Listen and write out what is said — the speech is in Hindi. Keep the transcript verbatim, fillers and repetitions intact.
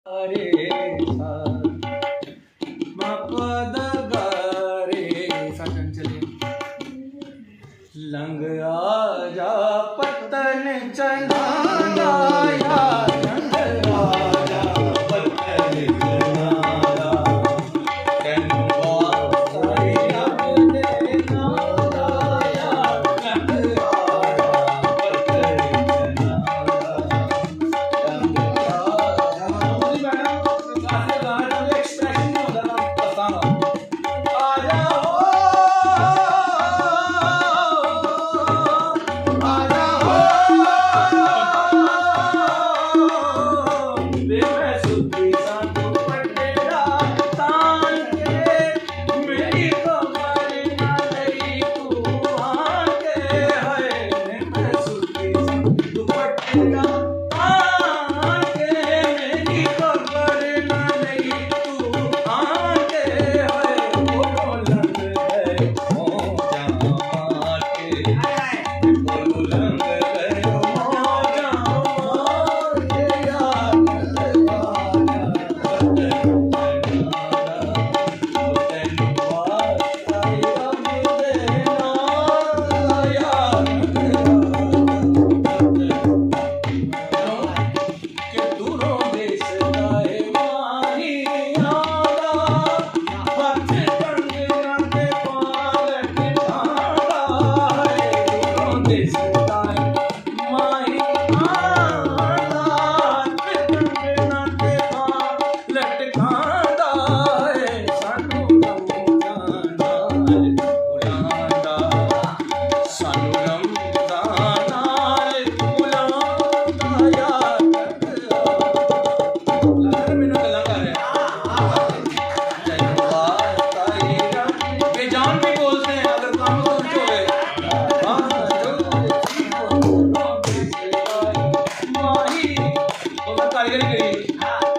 रे सा मा प द ग रे सा चंचले लंग आजा पतन चनाया लंग आजा पतन चनाया कनवा साई रब दे नाया लंग आजा पतन चनाया लंग आजा मुझे मैडम गाने गाने में एक्सप्रेशन नहीं होता ना बताना आजा कारीगरी करी।